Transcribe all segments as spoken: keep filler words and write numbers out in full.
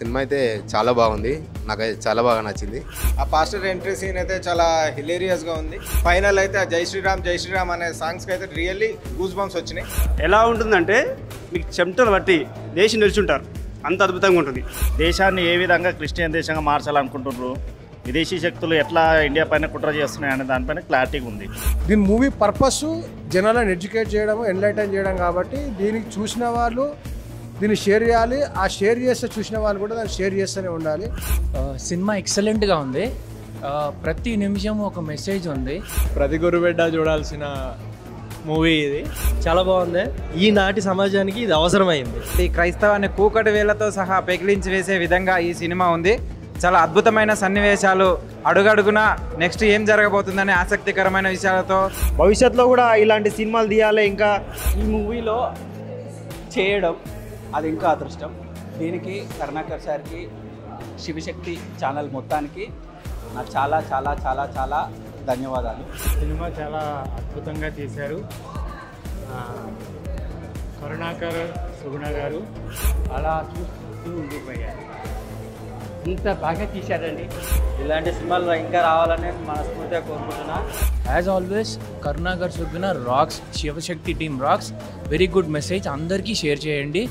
Cinema అయితే చాలా బాగుంది, నాకైతే చాలా బాగా నచ్చింది. ఆ పాస్టర్ ఎంట్రీ సీన్ అయితే చాలా హిలేరియస్గా ఉంది. ఫైనల్ అయితే జై శ్రీరామ్ జై శ్రీరామ్ అనే సాంగ్స్కి అయితే రియల్లీ గూస్ బంప్స్ వచ్చినాయి. ఎలా ఉంటుందంటే మీకు చెమటలు బట్టి దేశం నిల్చుంటారు, అంత అద్భుతంగా ఉంటుంది. దేశాన్ని ఏ విధంగా క్రిస్టియన్ దేశంగా మార్చాలనుకుంటున్నారు, విదేశీ శక్తులు ఎట్లా ఇండియా పైన కుట్ర చేస్తున్నాయి అనే దానిపైన క్లారిటీగా ఉంది. దీని మూవీ పర్పస్ జనాలను ఎడ్యుకేట్ చేయడం, ఎన్లైటన్ చేయడం కాబట్టి దీనికి చూసిన వాళ్ళు దీన్ని షేర్ చేయాలి. ఆ షేర్ చేస్తే చూసిన వాళ్ళు కూడా దాన్ని షేర్ చేస్తూనే ఉండాలి. సినిమా ఎక్సలెంట్గా ఉంది. ప్రతి నిమిషం ఒక మెసేజ్ ఉంది. ప్రతి గురుబిడ్డ చూడాల్సిన మూవీ ఇది. చాలా బాగుంది. ఈనాటి సమాజానికి ఇది అవసరమైంది. ఈ క్రైస్తవాన్ని కూకటి వేళ్లతో సహా పెకిలించి వేసే విధంగా ఈ సినిమా ఉంది. చాలా అద్భుతమైన సన్నివేశాలు, అడుగడుగున నెక్స్ట్ ఏం జరగబోతుందనే ఆసక్తికరమైన విషయాలతో భవిష్యత్తులో కూడా ఇలాంటి సినిమాలు తీయాలి. ఇంకా ఈ మూవీలో చేయడం అది ఇంకా అదృష్టం. దీనికి కరుణాకర్ సార్కి, శివశక్తి ఛానల్ మొత్తానికి నాకు చాలా చాలా చాలా చాలా ధన్యవాదాలు. సినిమా చాలా అద్భుతంగా తీశారు. కరుణాకర్, సుగుణ గారు అలా చూస్తూ ఉండిపోయారు. ఇంత బాగా తీశారండి. ఇలాంటి సినిమాలు ఇంకా రావాలని మనస్ఫూర్తిగా కోరుకుంటున్నా. As always Karunakar Sugguna rocks, Shivashakti team rocks. Very good message, అందరికీ షేర్ చేయండి.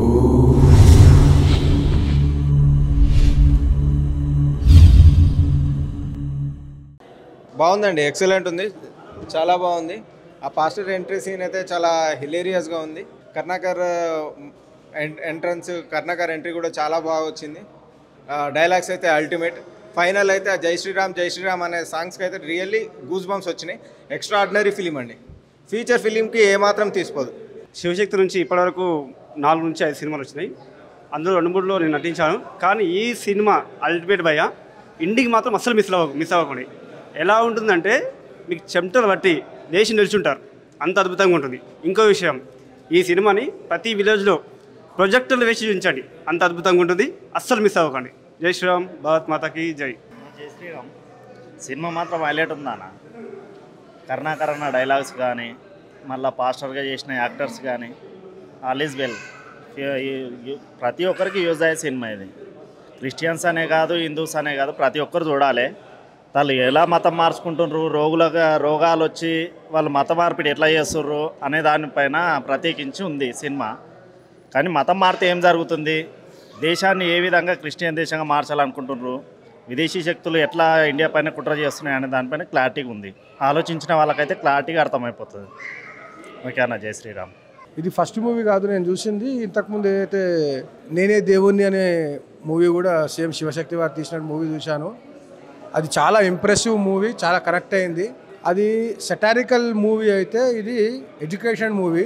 బాగుందండి, ఎక్సలెంట్ ఉంది, చాలా బాగుంది. ఆ పాస్టర్ ఎంట్రీ సీన్ అయితే చాలా హిలేరియస్గా ఉంది. కర్ణాకర్ ఎంట్రన్స్, కర్ణాకర్ ఎంట్రీ కూడా చాలా బాగా వచ్చింది. డైలాగ్స్ అయితే అల్టిమేట్. ఫైనల్ అయితే జై శ్రీరామ్ జై శ్రీరామ్ అనే సాంగ్స్కి అయితే రియల్లీ గూస్ బంప్స్ వచ్చినాయి. ఎక్స్ట్రా ఆర్డినరీ ఫిలిం అండి. ఫీచర్ ఫిలింకి ఏమాత్రం తీసుకోదు. శివశక్తి నుంచి ఇప్పటివరకు నాలుగు నుంచి ఐదు సినిమాలు వచ్చినాయి. అందులో రెండు మూడులో నేను నటించాను. కానీ ఈ సినిమా అల్టిమేట్ భయ్య, ఇంటికి మాత్రం అస్సలు మిస్ అవ్వ మిస్ అవ్వకండి. ఎలా ఉంటుందంటే మీకు చెమటలు బట్టి దేశం నిల్చుంటారు, అంత అద్భుతంగా ఉంటుంది. ఇంకో విషయం, ఈ సినిమాని ప్రతి విలేజ్లో ప్రొజెక్టర్లు వేసి చూపించండి, అంత అద్భుతంగా ఉంటుంది. అస్సలు మిస్ అవ్వకండి. జై శ్రీరామ్, భారత్ మాతాకి జై. జై శ్రీరామ్. సినిమా మాత్రం హైలైట్ ఉందన్న. కరుణాకర్ అన్న డైలాగ్స్ కానీ, మళ్ళీ పాస్టర్గా చేసిన యాక్టర్స్ కానీ, ఆల్ ఈజ్ వెల్. ప్రతి ఒక్కరికి యూజ్ అయ్యే సినిమా ఇది. క్రిస్టియన్స్ అనే కాదు, హిందూస్ అనే కాదు, ప్రతి ఒక్కరు చూడాలి. వాళ్ళు ఎలా మతం మార్చుకుంటున్నారు, రోగులుగా రోగాలు వచ్చి వాళ్ళు మత మార్పిడి ఎట్లా చేస్తుర్రు అనే దానిపైన ప్రత్యేకించి ఉంది సినిమా. కానీ మతం మారితే ఏం జరుగుతుంది, దేశాన్ని ఏ విధంగా క్రిస్టియన్ దేశంగా మార్చాలనుకుంటున్నారు, విదేశీ శక్తులు ఎట్లా ఇండియా పైన కుట్ర చేస్తున్నాయి అనే దానిపైన క్లారిటీగా ఉంది. ఆలోచించిన వాళ్ళకైతే క్లారిటీగా అర్థమైపోతుంది. ఓకేనా? జై శ్రీరామ్. ఇది ఫస్ట్ మూవీ కాదు నేను చూసింది. ఇంతకుముందు ఏదైతే నేనే దేవుణ్ణి అనే మూవీ కూడా సేమ్ శివశక్తి వారు తీసిన మూవీ చూశాను. అది చాలా ఇంప్రెసివ్ మూవీ, చాలా కరెక్ట్ అయింది. అది సెటారికల్ మూవీ అయితే ఇది ఎడ్యుకేషన్ మూవీ.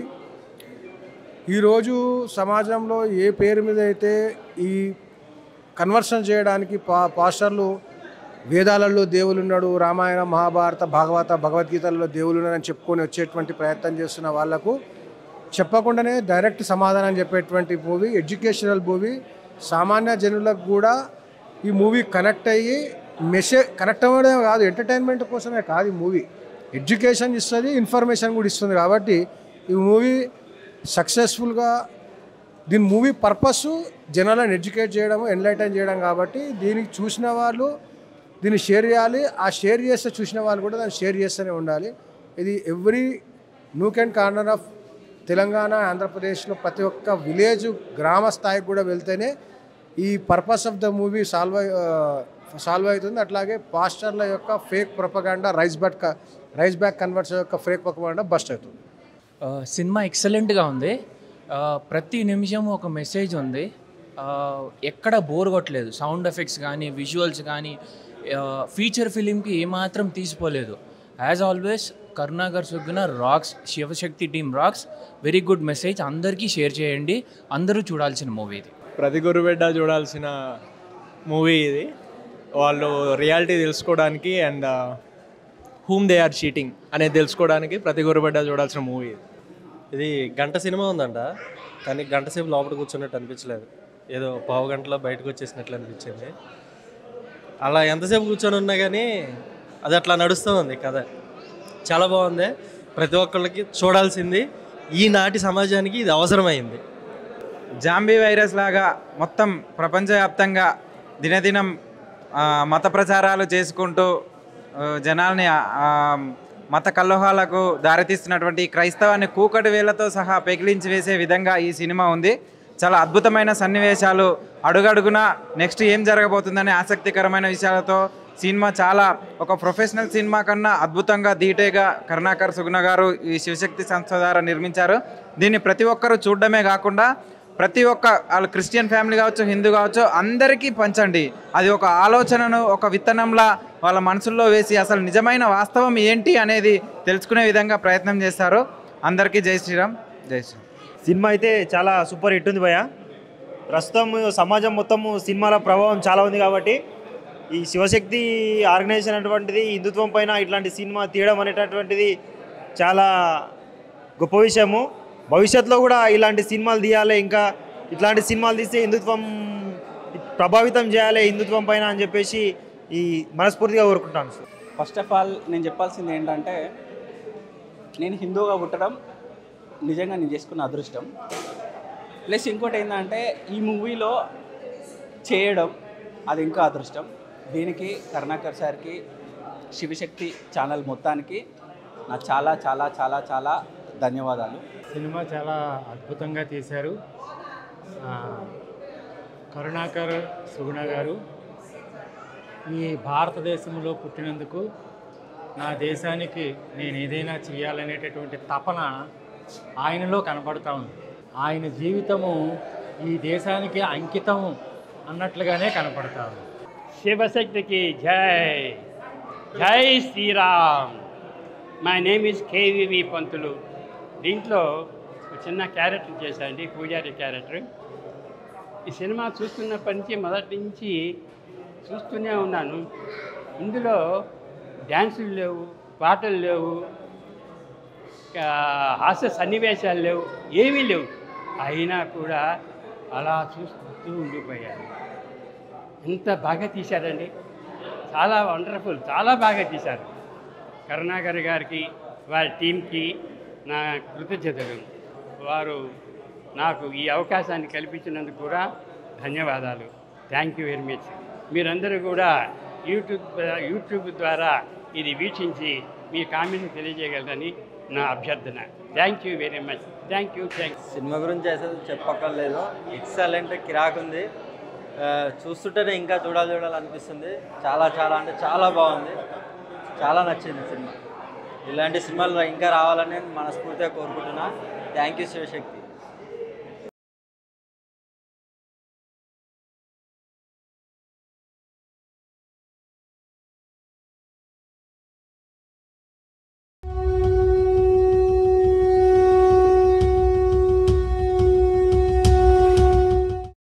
ఈరోజు సమాజంలో ఏ పేరు మీద అయితే ఈ కన్వర్షన్ చేయడానికి పా పాస్టర్లు వేదాలలో దేవులు ఉన్నాడు, రామాయణ మహాభారత భాగవత భగవద్గీతలలో దేవులు ఉన్నాడని చెప్పుకొని వచ్చేటువంటి ప్రయత్నం చేస్తున్న వాళ్లకు చెప్పకుండానే డైరెక్ట్ సమాధానం చెప్పేటువంటి మూవీ, ఎడ్యుకేషనల్ మూవీ. సామాన్య జనులకు కూడా ఈ మూవీ కనెక్ట్ అయ్యి మెసేజ్ కనెక్ట్ అవ్వడమే కాదు, ఎంటర్టైన్మెంట్ కోసమే కాదు, ఈ మూవీ ఎడ్యుకేషన్ ఇస్తుంది, ఇన్ఫర్మేషన్ కూడా ఇస్తుంది. కాబట్టి ఈ మూవీ సక్సెస్ఫుల్గా, దీని మూవీ పర్పస్ జనాలను ఎడ్యుకేట్ చేయడం, ఎన్లైటన్ చేయడం కాబట్టి దీనికి చూసిన వాళ్ళు దీన్ని షేర్ చేయాలి. ఆ షేర్ చేస్తే చూసిన వాళ్ళు కూడా దాన్ని షేర్ చేస్తూనే ఉండాలి. ఇది every nook and corner of Telangana, ఆంధ్రప్రదేశ్లో ప్రతి ఒక్క విలేజ్, గ్రామ స్థాయికి కూడా వెళ్తేనే ఈ purpose of the movie solve solve అవుతుంది. అట్లాగే పాస్టర్ల యొక్క fake propaganda, rice bag rice bag converts యొక్క ఫేక్ ప్రొపగాండా బస్ట్ అవుతుంది. సినిమా ఎక్సలెంట్గా ఉంది. ప్రతి నిమిషం ఒక మెసేజ్ ఉంది. ఎక్కడ బోర్ కొట్టలేదు. సౌండ్ ఎఫెక్ట్స్ కానీ, విజువల్స్ కానీ, ఫీచర్ ఫిలింకి ఏమాత్రం తీసిపోలేదు. As always Karunakar Sugguna rocks, Shivashakti team rocks. Very good message, అందరికీ షేర్ చేయండి. అందరూ చూడాల్సిన మూవీ ఇది. ప్రతి గురుబిడ్డ చూడాల్సిన మూవీ ఇది. వాళ్ళు రియాలిటీ తెలుసుకోవడానికి and whom they are cheating అనేది తెలుసుకోవడానికి ప్రతి గురుబిడ్డ చూడాల్సిన మూవీ ఇది. ఇది గంట సినిమా ఉందంట, కానీ గంట సేపు లోపల కూర్చున్నట్టు అనిపించలేదు. ఏదో పావు గంటలో బయటకు వచ్చేసినట్లు అనిపించింది. అలా ఎంతసేపు కూర్చొని ఉన్నా కానీ అది అట్లా నడుస్తూ ఉంది కథ. చాలా బాగుంది. ప్రతి ఒక్కళ్ళకి చూడాల్సింది. ఈనాటి సమాజానికి ఇది అవసరమైంది. జాంబీ వైరస్ లాగా మొత్తం ప్రపంచవ్యాప్తంగా దినదినం ఆ, మత ప్రచారాలు చేసుకుంటూ ఆ, జనాల్ని ఆ, మత కల్లోహాలకు దారితీస్తున్నటువంటి ఈ క్రైస్తవాన్ని కూకటి వేళ్లతో సహా పెకిలించి వేసే విధంగా ఈ సినిమా ఉంది. చాలా అద్భుతమైన సన్నివేశాలు, అడుగడుగున నెక్స్ట్ ఏం జరగబోతుందనే ఆసక్తికరమైన విషయాలతో సినిమా చాలా ఒక ప్రొఫెషనల్ సినిమా కన్నా అద్భుతంగా ధీటేగా కరుణాకర్ సుగుణ గారు ఈ శివశక్తి సంస్థ ద్వారా నిర్మించారు. దీన్ని ప్రతి ఒక్కరూ చూడడమే కాకుండా ప్రతి ఒక్క వాళ్ళు క్రిస్టియన్ ఫ్యామిలీ కావచ్చు, హిందూ కావచ్చు, అందరికీ పంచండి. అది ఒక ఆలోచనను ఒక విత్తనంలా వాళ్ళ మనసుల్లో వేసి అసలు నిజమైన వాస్తవం ఏంటి అనేది తెలుసుకునే విధంగా ప్రయత్నం చేస్తారు. అందరికీ జై శ్రీరామ్, జై శ్రీరామ్. సినిమా అయితే చాలా సూపర్ హిట్ ఉంది భయ్య. ప్రస్తుతం సమాజం మొత్తము సినిమాల ప్రభావం చాలా ఉంది కాబట్టి ఈ శివశక్తి ఆర్గనైజేషన్ అటువంటిది హిందుత్వం పైన ఇట్లాంటి సినిమా తీయడం అనేటటువంటిది చాలా గొప్ప విషయము. భవిష్యత్తులో కూడా ఇలాంటి సినిమాలు తీయాలి, ఇంకా ఇట్లాంటి సినిమాలు తీస్తే హిందుత్వం ప్రభావితం చేయాలి హిందుత్వం పైన అని చెప్పేసి ఈ మనస్ఫూర్తిగా కోరుకుంటాను. ఫస్ట్ ఆఫ్ ఆల్ నేను చెప్పాల్సింది ఏంటంటే, నేను హిందూగా పుట్టడం నిజంగా నేను చేసుకున్న అదృష్టం. ప్లస్ ఇంకోటి ఏంటంటే ఈ మూవీలో చేయడం అది ఇంకా అదృష్టం. దీనికి కరుణాకర్ సార్కి, శివశక్తి ఛానల్ మొత్తానికి నా చాలా చాలా చాలా చాలా ధన్యవాదాలు. సినిమా చాలా అద్భుతంగా తీశారు. కరుణాకర్ సుగుణ గారు ఈ భారతదేశంలో పుట్టినందుకు నా దేశానికి నేను ఏదైనా చేయాలనేటటువంటి తపన ఆయనలో కనపడతా ఉంది. ఆయన జీవితము ఈ దేశానికి అంకితం అన్నట్లుగానే కనపడతా ఉంది. శివశక్తికి జై జై Shriram. My name is KVV Pantulu. దీంట్లో ఒక చిన్న క్యారెక్టర్ చేశానండి, పూజారి క్యారెక్టర్. ఈ సినిమా చూస్తున్నప్పటి నుంచి మొదటి నుంచి చూస్తూనే ఉన్నాను. ఇందులో డ్యాన్సులు లేవు, పాటలు లేవు, హాస్య సన్నివేశాలు లేవు, ఏమీ లేవు. అయినా కూడా అలా చూస్తూ ఉండిపోయాను. ఎంత బాగా తీశారండి, చాలా వండర్ఫుల్, చాలా బాగా తీశారు. కరుణాకర్ గారికి, వారి టీంకి నా కృతజ్ఞతలు. వారు నాకు ఈ అవకాశాన్ని కల్పించినందుకు కూడా ధన్యవాదాలు. Thank you very much. మీరందరూ కూడా యూట్యూబ్ యూట్యూబ్ ద్వారా ఇది వీక్షించి మీ కామెంట్ తెలియజేయగలరని నా అభ్యర్థన. Thank you very much. Thank you thank cinema గురించి అసలు చెప్పక్కర్లేదు. ఎక్సలెంట్, కిరాక్ ఉంది. చూస్తుంటేనే ఇంకా చూడాలి చూడాలనిపిస్తుంది. చాలా చాలా అంటే చాలా బాగుంది, చాలా నచ్చింది సినిమా. ఇలాంటి సినిమాలు ఇంకా రావాలని మనస్ఫూర్తిగా కోరుకుంటున్నా. Thank you Shivashakti.